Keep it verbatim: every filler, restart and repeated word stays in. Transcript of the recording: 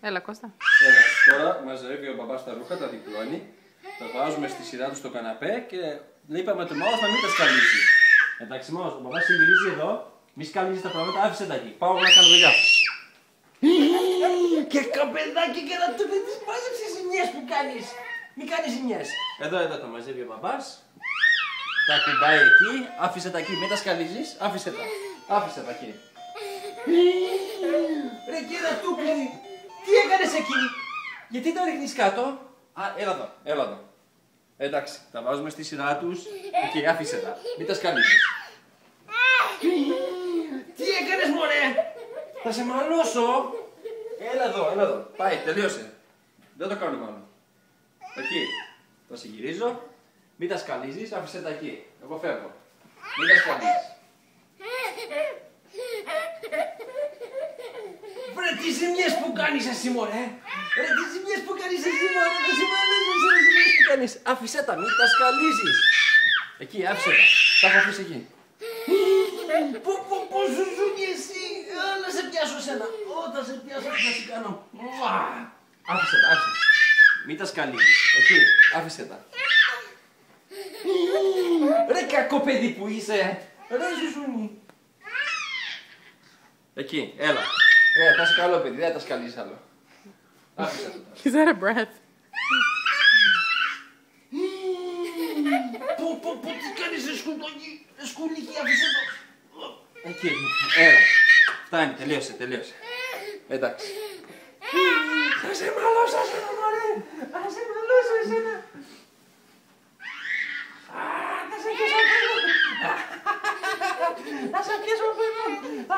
Έλα, Κώστα. Έλα, τώρα μαζεύει ο μπαμπάς τα ρούχα, τα διπλώνει, τα βάζουμε στη σειρά του στο καναπέ και είπαμε το Μάος να μην τα σκαλίζει. Εντάξει, Μάος, ο μπαμπάς γυρίζει εδώ, μη σκαλίζει τα πράγματα, άφησε τα εκεί. Πάω να κάνω δουλειά. Και καπεδάκι και να του δεις μάζεψες ζημιές που κάνεις. Μην κάνεις ζημιές. Εδώ, εδώ τα μαζεύει ο μπαμπάς. Τα κουμπάει εκεί, άφησε τα εκεί, μην τα σκαλίζεις, άφησε τα. Άφησε τα εκεί. Ρε κύριε Τούκλη, τι έκανες εκεί. Γιατί το ρίχνεις κάτω. Α, έλα εδώ, έλα εδώ. Εντάξει, τα βάζουμε στη σειρά τους, εκεί, άφησε τα. Μην τα σκαλίζεις. Τι έκανες μωρέ. Θα σε μαλώσω. Έλα εδώ, έλα εδώ. Πάει, τελείωσε. Δεν το κάνουμε άλλο. Εκεί. Τα συγκυρίζω. Μην τα σκαλίζεις, άφησε τα εκεί. Εγώ φεύγω. Μην τα σκαλίζεις. Βρε τι ζημιές που κάνεις εσύ μωρέ. Ρε τι ζημιές που κάνεις εσύ μωρέ. Δεν σε μαλώσεις ρε ζημιές που κάνεις. Άφησε τα, μην τα σκαλίζεις. Εκεί, άφησε τα. Τα έχω αφήσει εκεί. Πω πω πω ζουζούνι εσύ. Α, να σε πιάσω σένα. Όταν σε πιάσω τι να σε κάνω. Μουα. Άφησε τα, άφησε. Μην τα σκαλίζεις. Εκεί, άφησε τα. Ρε κακό παιδί που είσαι. Ρε ζουζούνι. Εκεί, έλα. Ε, θα είσαι καλό παιδί, δεν τα σκαλίζεις άλλο. Άφησε τα. He's out of breath. Πω πω πω τι κάνεις ρε σκουλίκι. Ρε σκουλίκι άφησε το. Εκεί, έλα. Φτάνει, τελείωσε, τελείωσε. Εντάξει. Θα σε μαλώσω εσένα μωρέ. Θα σε μαλώσω εσένα. Θα σε πιάσω από εδώ. Θα σε πιάσω από εδώ.